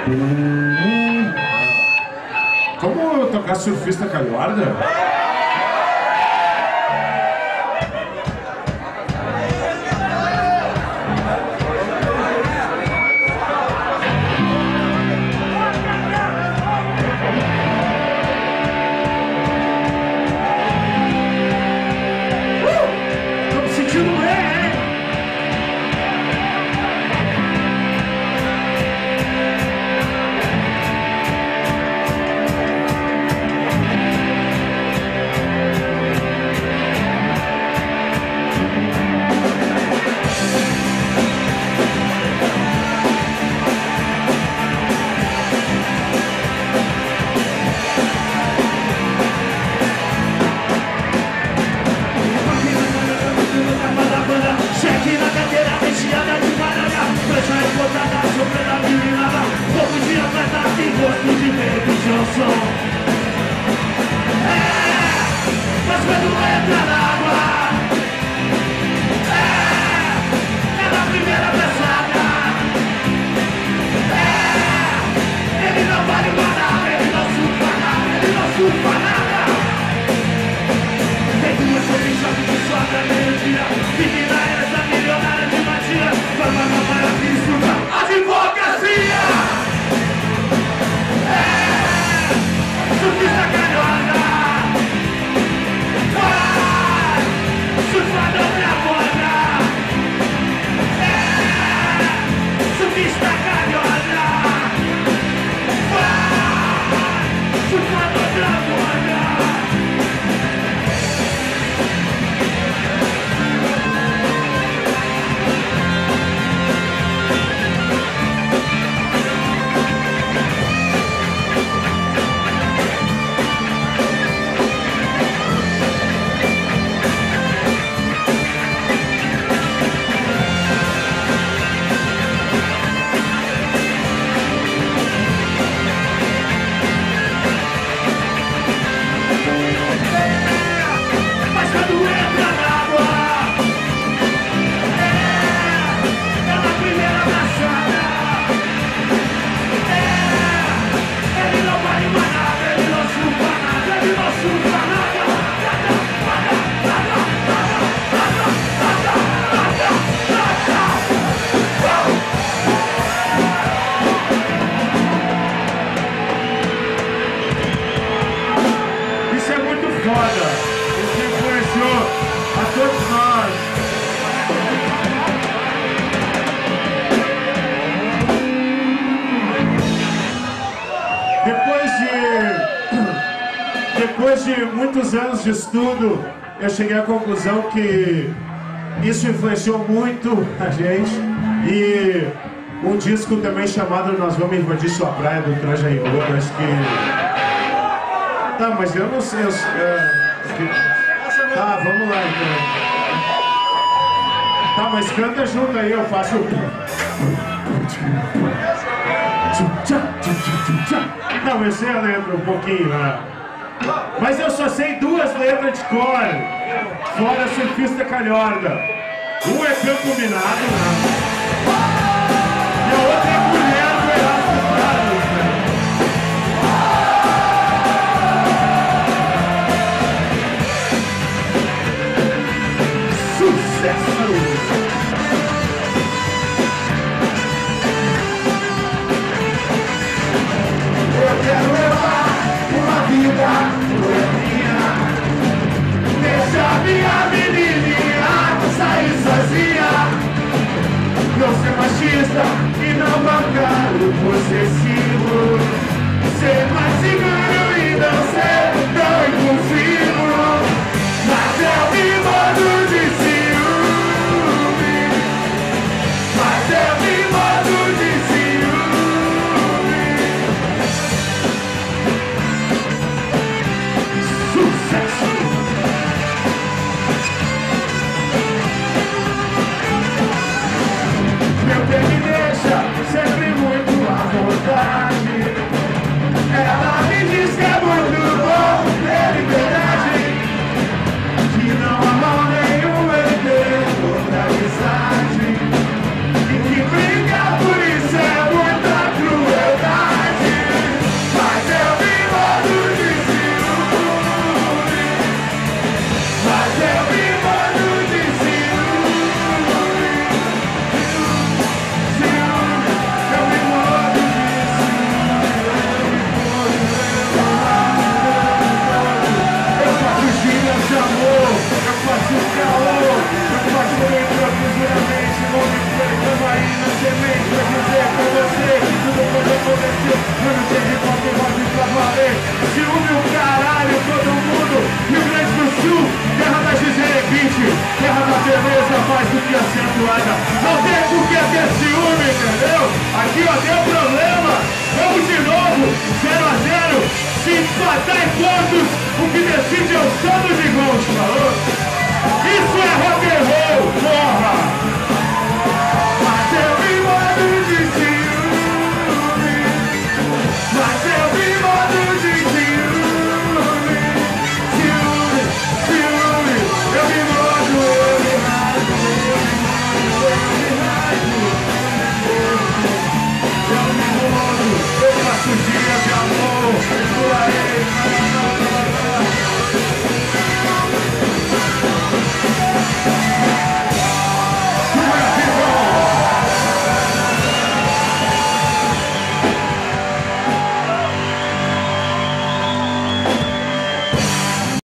Como tocar Surfista Calhorda? Depois de muitos anos de estudo, eu cheguei à conclusão que isso influenciou muito a gente. E um disco também chamado Nós Vamos Invadir Sua Praia, do Traja Rigor, acho que... Tá, mas eu não sei... Tá, vamos lá então. Tá, mas canta junto aí, eu faço... Não, eu sei a letra um pouquinho, né? Mas eu só sei duas letras de cor, fora Surfista Calhorda. Um é Campo Minado, né? E a outra é Mulher do Erasmo Carlos, né? Sucesso! Eu quero levar uma vida boêmia, deixa minha menininha sair sozinha. Todo